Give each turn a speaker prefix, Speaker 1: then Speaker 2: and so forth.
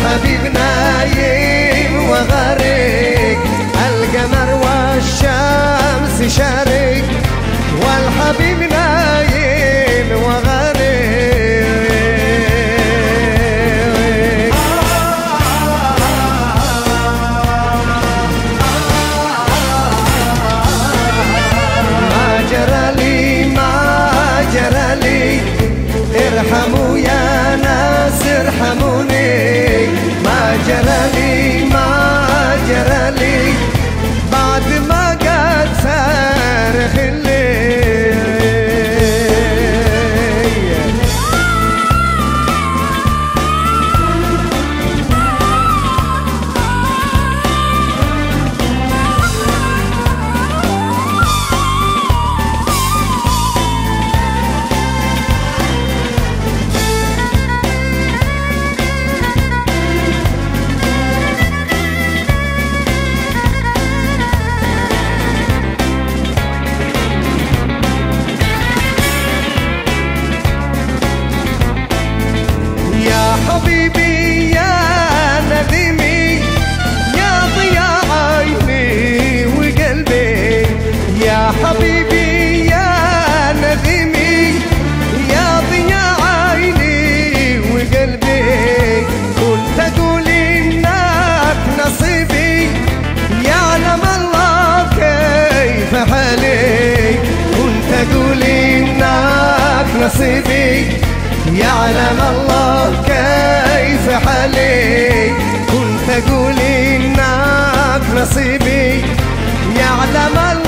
Speaker 1: والحبيب نايم وغارق، القمر والشمس شارق، والحبيب نايم وغارق. ما جرى لي ما جرى لي، ارحموا يا ناس ارحموني. ما جرى لي ما جرى لي، بعد ما قد صارخ الليل. حبيبي يا نديمي، يا ضياء عيني وقلبي، يا حبيبي يا نديمي، يا ضياء عيني وقلبي. كنت أقول إنك نصيبي، يعلم الله كيف حالي. كنت أقول إنك نصيبي، يعلم الله كيف حالي. كنت أقول إنك نصيبي، يعلم الله